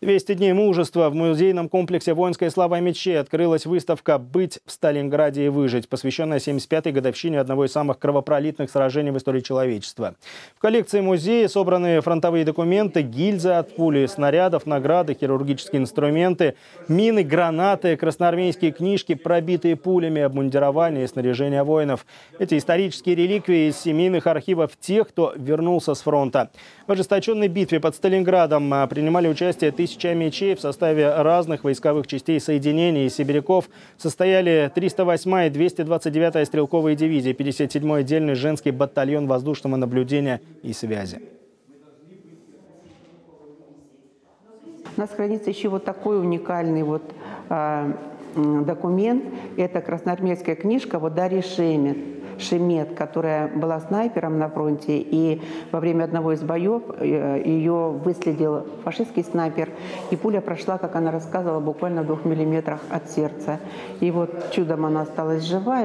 200 дней мужества. В музейном комплексе «Воинская слава мечей» открылась выставка «Быть в Сталинграде и выжить», посвященная 75-й годовщине одного из самых кровопролитных сражений в истории человечества. В коллекции музея собраны фронтовые документы, гильзы от пули, снарядов, награды, хирургические инструменты, мины, гранаты, красноармейские книжки, пробитые пулями, обмундирование и снаряжение воинов. Эти исторические реликвии из семейных архивов тех, кто вернулся с фронта. В ожесточенной битве под Сталинградом принимали участие тысячи мечей. В составе разных войсковых частей соединений и сибиряков состояли 308-я и 229-я стрелковые дивизии, 57-й отдельный женский батальон воздушного наблюдения и связи. У нас хранится еще вот такой уникальный документ. Это красноармейская книжка Дарьи Шемет, которая была снайпером на фронте, и во время одного из боев ее выследил фашистский снайпер, и пуля прошла, как она рассказывала, буквально в 2 миллиметрах от сердца. И вот чудом она осталась жива.